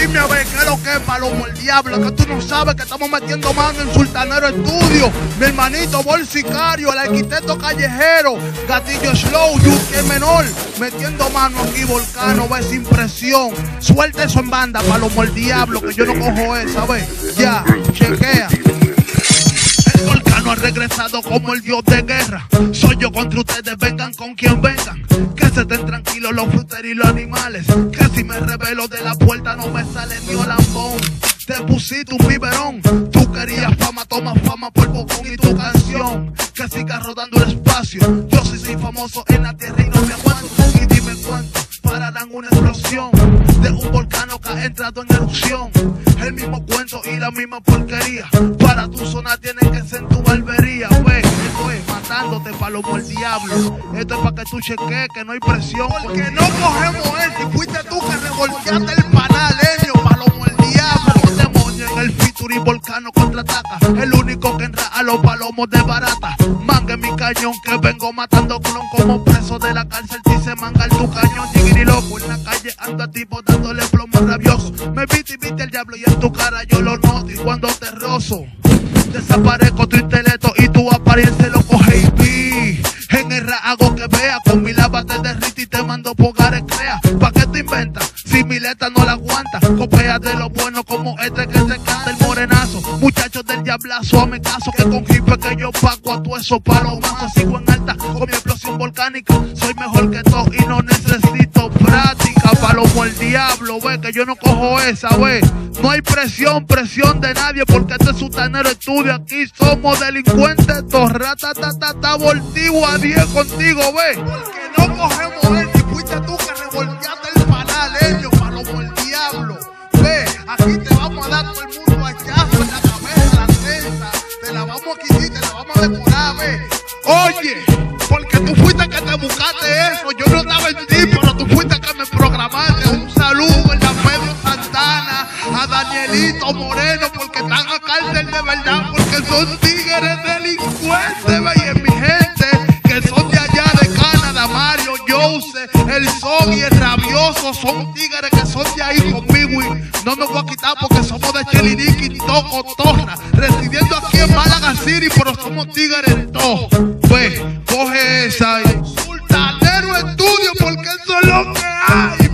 Dime a ver qué es lo que es Palomo el Diablo, que tú no sabes que estamos metiendo mano en Sultanero Estudio. Mi hermanito Bolsicario, el arquitecto callejero, Gatillo Slow, Yuki Menor, metiendo mano aquí, Volcano, ves impresión. Suelta eso en banda, Palomo el Diablo, que yo no cojo esa, ¿ves? Ya, chequea. El Volcano ha regresado como el dios de guerra. Soy yo contra ustedes, vengan con quien vengan. Que se estén tranquilos los fruteros y los animales. Que si me revelo de la puerta no me sale ni un lambón. Te pusiste un biberón. Tú querías fama, toma fama por bocón y tu canción. Que siga rodando el espacio. Yo sí soy famoso en la tierra y no me aguanto. Y dime cuánto pararán una explosión de un volcán que ha entrado en erupción. El mismo cuento y la misma porquería. Para tu zona tienen que ser tu barbería. Ve, esto es matándote, Palomo el Diablo. Esto es para que tú cheques que no hay presión. Porque no cogemos eso. Y fuiste tú que revolteaste el panaleño, Palomo el Diablo. Demonio en el feature y Volcano contraataca. El único que entra a los palomos de barata. Mangue mi cañón que vengo matando clon como preso de la cárcel. Dice manga el tu cañón, jigiri loco. En la calle ando a tipo dándole plomo rabioso. Me viste y viste el diablo y en tu cara yo lo noto. Y cuando te rozo, desaparezco tu intelecto y tu apariencia lo coge y vi. En el hago que vea, con mi lava te derrite y te mando pogares crea. ¿Pa' qué te inventas? Si mi letra no la aguanta, copia de lo bueno como este que se canta el morenazo. Muchachos del diablazo, hazme caso que con hipe que yo pago a tu eso palomazos. Sigo en alta con mi explosión volcánica. Soy mejor que todo y no necesito práctica. Palomo el Diablo, ve que yo no cojo esa, ve. No hay presión de nadie porque este es Sultanero Estudio. Aquí somos delincuentes, torrata, voltivo a 10 contigo, ve. Porque no cogemos eso y fuiste tú que revolteaste el panaleño, Palomo el Diablo. Ve, aquí te vamos a dar todo el mundo hachazo en la cabeza, la trenza. Te la vamos a quitar, te la vamos a decorar, ve. Oye, porque tú fuiste que te buscaste eso. Yo no estaba en ti, pero tú fuiste que me programaste. Un saludo en la Pedro Santana, a Danielito Moreno, porque están a cárcel de verdad, porque son tigres delincuentes, ve, y en mi gente, que son de allá de Canadá, Mario, Jose, el Son y el Rabioso, son tigres que son de ahí conmigo y no me voy a quitar porque somos de Cheliniqui, Toco, Torra, residiendo aquí en Málaga City, pero somos tigres en todo. Pues, coge esa y Sultanero Estudio, porque eso es lo que hay.